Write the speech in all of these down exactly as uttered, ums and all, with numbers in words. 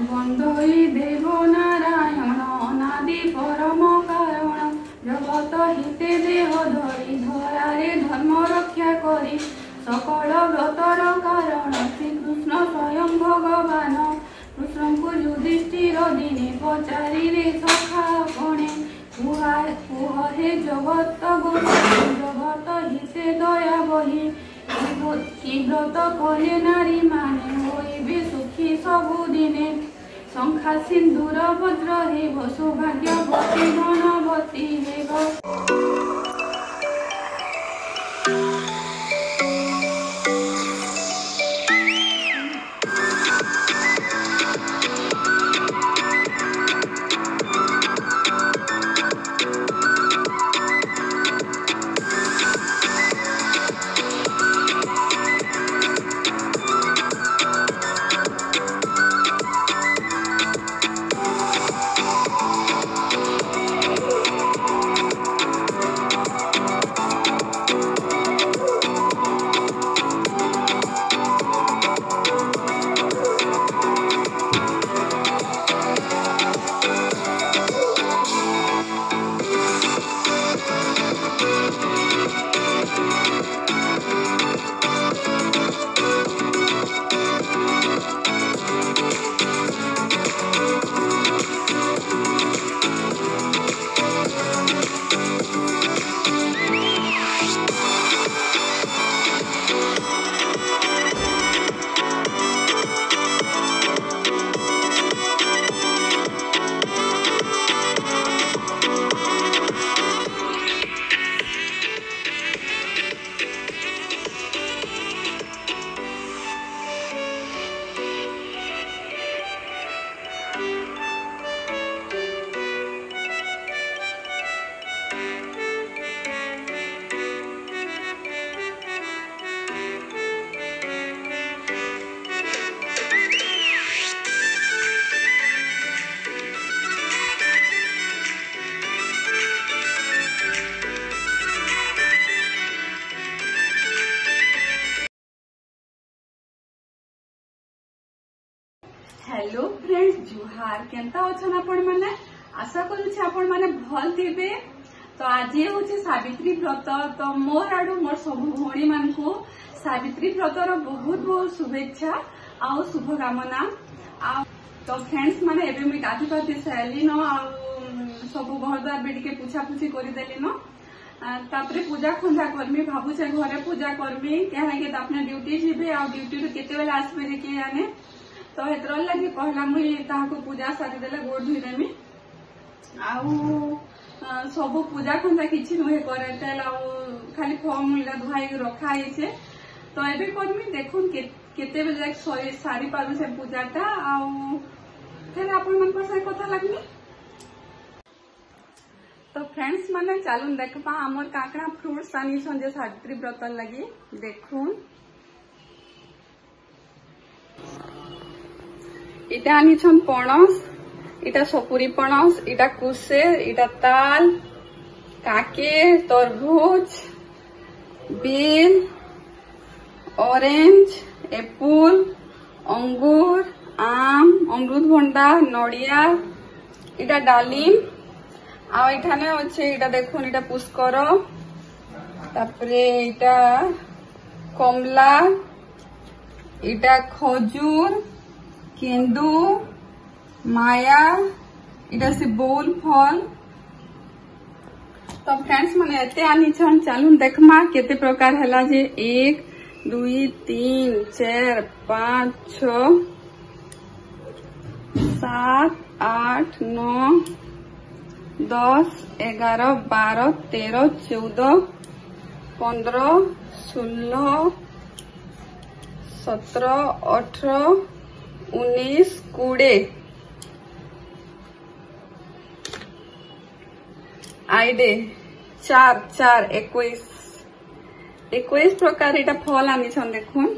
बंधई देव नारायण अनादि परम कारण जगत हिते देह धरी धरारे धर्म रक्षा करी सकल व्रतर कारण श्रीकृष्ण स्वयं भगवान कृष्ण को युधिष्ठिर दिने पचारि रे सखा अपने कुह हे जगत गोसाई जगत हिते दया बही कि व्रत कले नारी माने होइबे सुखी सबुदिने शंखा सिंदूर भद्र हेब सौभाग्यवती धनवती हेब। हेलो फ्रेंड्स जुहार केंता अछन आपण माने आशा करूछि आपण माने भल थिबे। तो आज होछि सावित्री व्रत तो मोर आडू मोर सब भौणी मान को सावित्री व्रतर बहुत बहुत शुभेच्छा आउ शुभकामना। आ तो फ्रेंड्स माने एबे मी गाधी पाती सैली न आ सब घर द्वार भी टिके पूछा पूछी करि देली न तापरे पूजा खंजा करमी भाबु से घरे पूजा करमी कहे के अपने ड्यूटी जीबे आ ड्यूटी केते बेला आसबे जे के जाने। तो हेतर लगे कहला मुई ताहाको पूजा सारी देले गोड़ धुई देमी आउ सब पूजा खंजा किछि नुहे करे तेल आउ खाली फॉर्म मुला धुआई रखा आइछे। तो एबे करमी देखुन के केते बेले सारी पारु से पूजाटा आउ फिर आपण मन पर से कथा लागनी। तो फ्रेंड्स माने चालून देखबा हमर काकड़ा फ्रूट्स आनी संजे सावित्री व्रत लगी देखुन इटा आनी छन पणस इटा सपुरी पणस इटा कुसे इटा ताल काके तरबूज बेल ऑरेंज एप्पल अंगूर आम अमृतभंडा नड़िया इटा डालिम आ इठाने अच्छे इटा देखुन इटा पुष्कर तापरे इटा कमला इटा खजूर केंदू माया इटा से बोल फल। तो फ्रेंड्स माने एते आनी छन चालून देखमा केते प्रकार हला जे एक दुई तीन चार पाँच छ सात आठ नौ दस ग्यारह बारह तेरह चौदह पंद्रह सोलह सत्रह अठारह उन्नीस कोड़े आईडे चार चार इक्कीस इक्कीस प्रकार इटा फल आनी छन देखुन।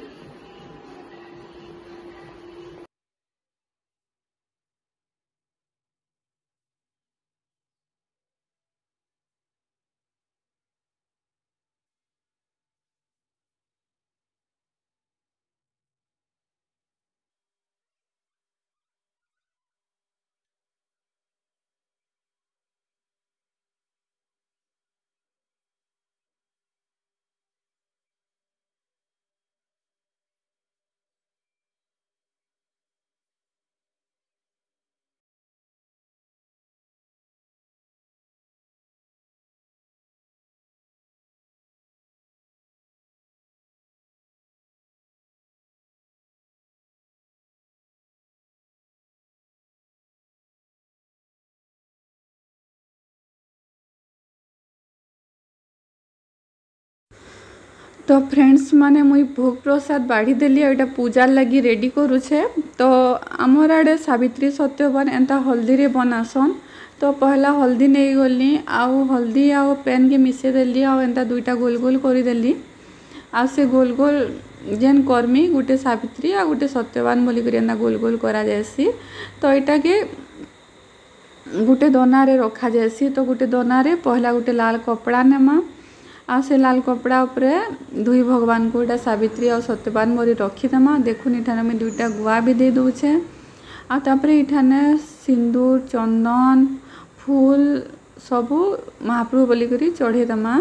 तो फ्रेंड्स माने मुई भोग प्रसाद बाढ़ी देली एटा पूजा लगी रेडी करूछे। तो आमर आड़े सावित्री सत्यवान एंता हल्दी रे बनासन। तो पहला हल्दी नहीं गली आउ हल्दी आउ पेन के मिसे देली आउ एंता दुईटा गोल गोल करी देली आ से गोल गोल जेन कर्मी गुटे सावित्री आ गुटे सत्यवान बोली करी एंता गोल गोल करा जायसी। तो एटा के गुटे दोना रे रखा जायसी। तो गुटे दोना रे पहला गुटे लाल कपड़ा नेमा आ से लाल कपड़ा उपरे दुई भगवान को एटा सावित्री और सत्यवान मोरी रखीदेमा। देखुन इठाने में दुईटा गुआ भी दे दूचे आ तापरे इठाने सिंदूर चंदन फूल सबू महाप्रभु बोली करी चढ़े देमा।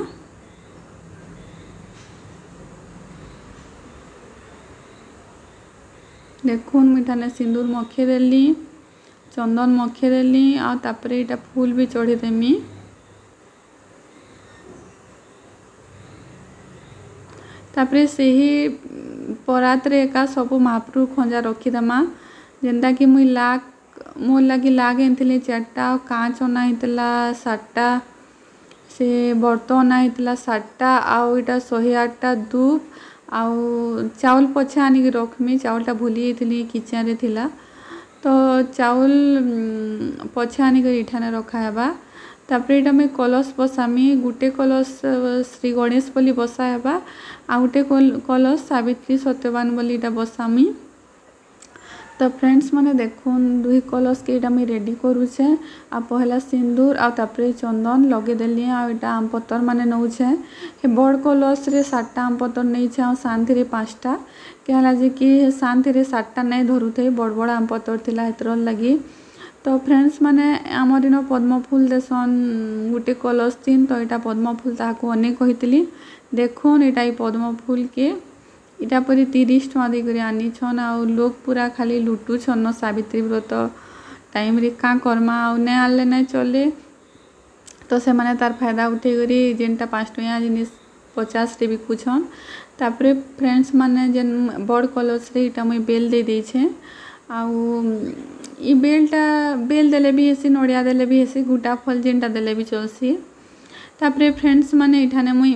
देखुन इठाने सिंदूर मखे देली चंदन मखे देली आ तापरे इटा फूल भी चढ़े देमी। तापरे से ही परात रे एका सबू महाप्रभु खंजा रखीदेमा। जेनता कि मुई लाग मोर लगी लाग एंथिली चारटा कांच अना हितला सातटा से बर्तन अना हितला सातटा आउ इटा शहे आठटा धूप आउ चाउल पछे आनिक रखमी। चाउलटा भूली जाइथिली किचन रे थिला। तो चाउल पछे आनिक इठाने रखा हेबा। तापरे इटा मैं कलश बसामी। गुटे कलश श्री गणेश बोली बसा हेबा आ गुटे कलश सावित्री सत्यवान बोली इटा बसामी। तो फ्रेंड्स माने देखुन दुई कलश के इटा मैं रेडी करूछे आ पहला सिंदूर आ तापरे चंदन लगे देली आ इटा आम पत्तर माने नउछे। हे बड़ कलश रे सातटा आम पत्तर नइछे आ शांति रे पांचटा कहला जे कि शांति रे सातटा नै धरुथे बड़ बड़ आम पत्तर थिला हेतर लगी। तो फ्रेंड्स माने आमर इन पद्म फूल देसन गुटे कलश तीन। तो इटा पद्म फूल ताकू अनेक कहितली। देखुन इटा पद्म फूल के इटा परी तीस टका देकर आनी छन आ लोग पूरा खाली लुटू छन सावित्री व्रत टाइम रे का करमा आ नै आले नै चले। तो से माने तार फायदा उठे करी जेनटा पाँच टका जिनिस पचास रे बिकु छन। तापरे फ्रेंड्स माने जेन बड़ कलश रे इटा मैं बेल दे दै छे आ ई बेलटा बेल देले भी हेसी नड़िया देले भी हेसी गुटा फल जेनटा देले भी चलसी। तापरे फ्रेंड्स माने इठाने मुई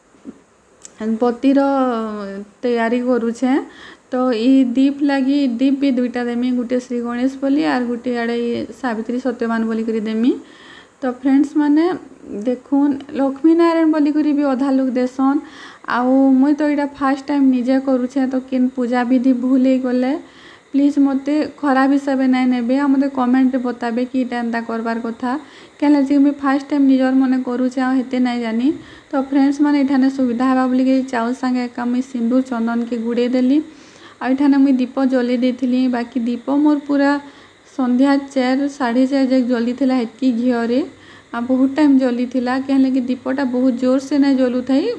बत्तीर तैयारी करूछे। तो ई दीप लगी दीप भी दुईटा देमी गुटे श्री गणेश बोली आर गुटे आड़े सावित्री सत्यवान बोली करी देमी। तो फ्रेंड्स माने देखुन लक्ष्मी नारायण बोली करी भी अधा लोग देसन आउ मुई तो इटा फर्स्ट टाइम निजे करूछे। तो किन पूजा विधि भूल ही गले प्लीज मते खराब हिसाब ना नेबे आ मते कमेंट बताबे कि इटा एंता करबार कथा कहले जे मैं फर्स्ट टाइम निजर मने करूछे आ हेते नै जानी। तो फ्रेंड्स माने इठाने सुविधा हेबा बोली के चाउल संगे एका मैं सिंदूर चंदन के गुड़े देली आ इठाने मैं दीप जली देथिली। बाकी दीप मोर पूरा संध्या चार साढ़े चार जक जली थिला हेतकी घियो रे आ बहुत टाइम जली थिला कहले कि दीपटा बहुत जोर से नै जलु थई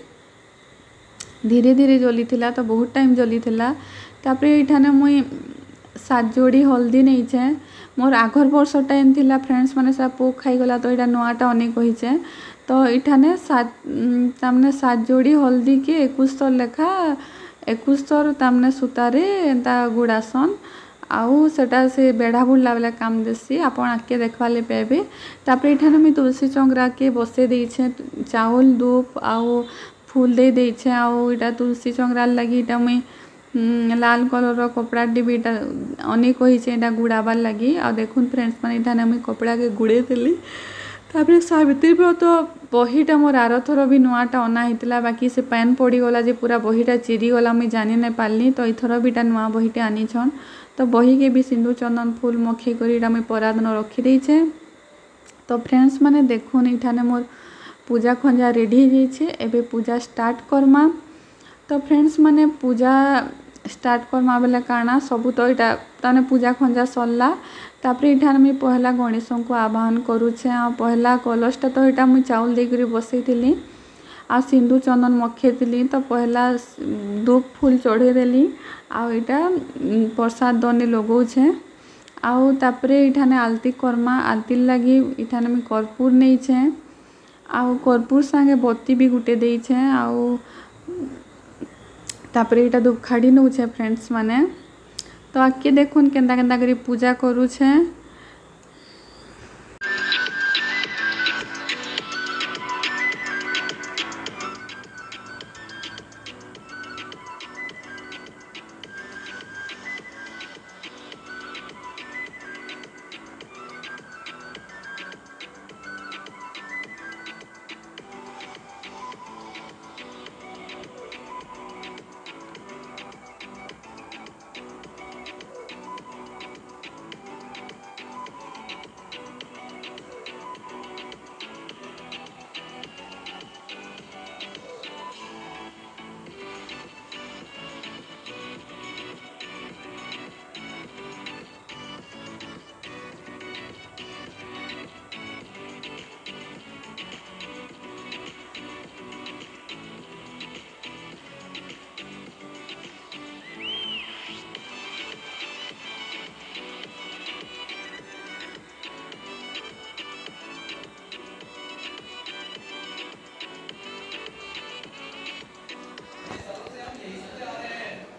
धीरे धीरे जली थिला। तो बहुत टाइम जली थिला। तापरे इठाने मुई सात जोड़ी हल्दी नहीं छे मोर आगर वर्ष टाइम थिला फ्रेंड्स माने सा पोक खाई गला। तो इटा नुआटा अनेक कहिछे। तो इठाने सात तामने सात जोड़ी हल्दी के इक्कीस लेखा इक्कीस तामने सुतारे एंता गुड़ासन आउ सेटा से बेढ़ा बुड़ला वाला काम देसी आपण आके देखवाले पेबे। तापरे इठाने मैं तुलसी चंग्रा के बसे देइछे चावल धूप आउ फूल दे देइछे आउ इटा तुलसी चंग्रा लगी इटा मैं लाल कलर कपड़ा भी इटा अनेक कहिछे इटा गुड़ाबार लगी आ देखुन फ्रेंड्स माने इठाने मैं कपड़ा के गुड़े देली। तापरे सावित्री व्रत बहीटा मोर आर थर भी नुआटा अना हितला बाकी से पेन पड़ी गला जे पूरा बहीटा चिरी गला मुई जानि नै पारली। तो इथर बीटा नुआ बहीटे आनी छन। तो बही के भी सिंदूर चंदन फूल मखे करी इटा मैं परादन रखी देइछे। तो फ्रेंड्स माने देखुन इठाने मोर पूजा खंजा रेडी हो जाइछे एबे पूजा स्टार्ट करमा। तो फ्रेंड्स माने पूजा स्टार्ट करमा बेले काना सबू तो इटा ताने पूजा खंजा सरला। तापरे इठाने मैं पहला गणेश को आवाहन करूछे आ पहला कलशटा तो इटा मुई चाउल दे करी बसैथिली आ सिंदूर चंदन मखेथिली। तो पहला धूप फूल चढ़े देली आ इटा प्रसाद दने लगौछे आउ तापरे इठाने आलती करमा। आलती लगी इठाने मैं कर्पूर नहीं छे आउ कर्पूर संगे बत्ती भी गुटे देइछे आउ तापरे इटा धूपखाड़ी नौछे फ्रेंड्स माने। तो आके देखुन केंता केंता करी पूजा करूछे।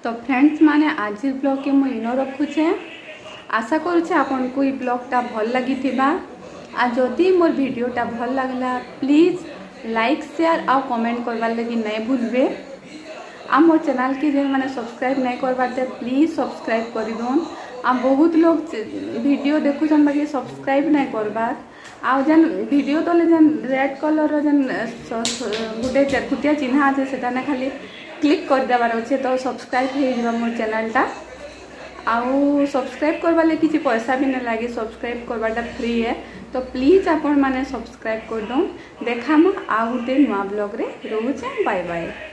तो फ्रेंड्स माने आज ब्लॉग के मुझे इन रखुचे। आशा करुचे आपन को ब्लॉगटा भल लगी आ जदि मोर वीडियोटा भल लगला प्लीज लाइक शेयर आ कमेंट करवार लगी नहीं भूलबे। आ मोर चैनल के जो मैंने सब्सक्राइब नहीं करवाते प्लीज सब्सक्राइब कर दून। आ बहुत लोग वीडियो देखुन बाकी सब्सक्राइब नहीं करवार। आ जेन वीडियो तले जेन रेड कलर जेन गोटे चरकुटिया चिन्ह अच्छे से खाली क्लिक कर देवार अच्छे तो सब्सक्राइब हो मोर चैनलटा। आउ सब्सक्राइब करवा ले किसी पैसा भी नहीं लगे, सब्सक्राइब करवाटा फ्री है। तो प्लीज आपण मैंने सब्सक्राइब कर दो। देखा आ गोटे नुआ ब्लॉग रे रोचे। Bye bye.